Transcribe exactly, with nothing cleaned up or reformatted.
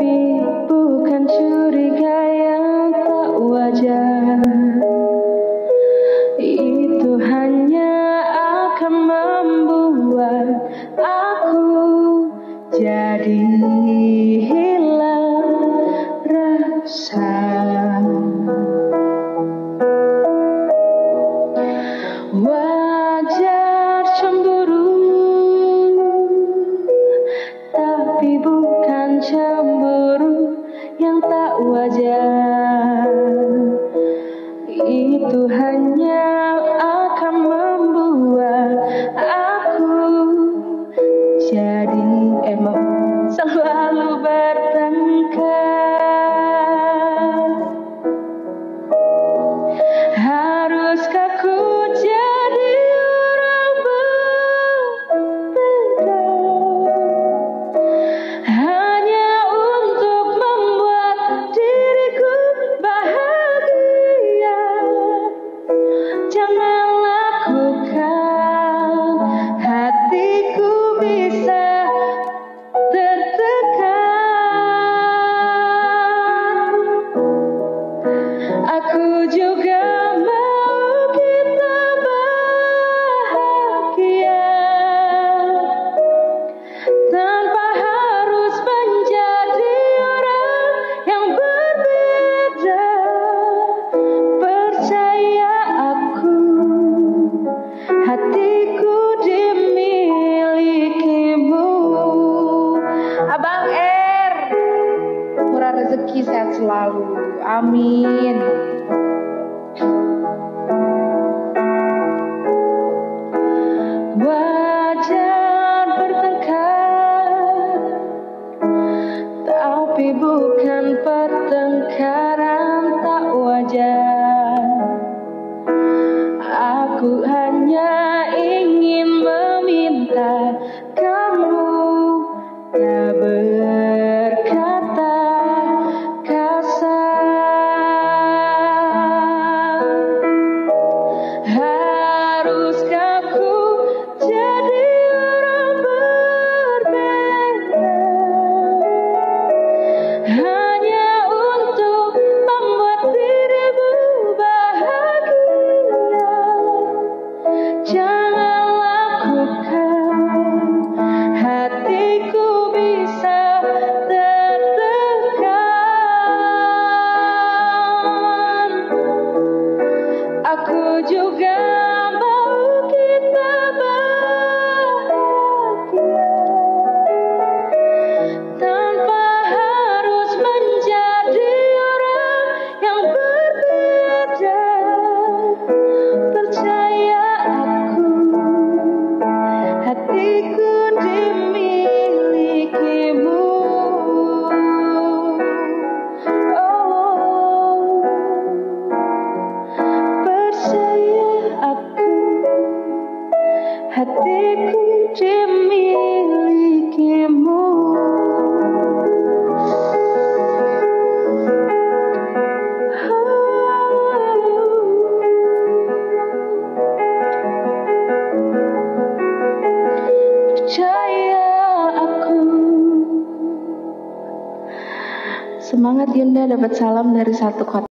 Tapi bukan curiga yang tak wajar. Itu hanya akan membuat aku jadi hilang rasa. Wajar cemburu, tapi bukan cemburu yang tak wajar. Itu hanya akan membuat aku jadi emang selalu bertengkar. Haruskah ku jadi orang berbeda hanya untuk membuat diriku bahagia? Jangan lakukan, hatiku bisa tertekan. Aku juga mau kita bahagia tanpa harus menjadi orang yang berbeda. Percaya aku, hatiku dimilikimu. Abang R, murah rezeki, sehat selalu, amin. Wajar bertengkar, tapi bukan pertengkaran tak wajar. Aku hanya ingin meminta kamu tak berkata kasar. Haruskah ku jadi orang berbeda hanya untuk membuat dirimu bahagia? Jangan lakukan, hatiku bisa tertekan. Aku juga mau kita bahagia tanpa harus menjadi orang yang berbeda. Percaya aku, hatiku dimilikimu. Oh, percaya aku, hatiku dimilikimu. Percaya aku. Semangat Yunda, dapat salam dari satu kota.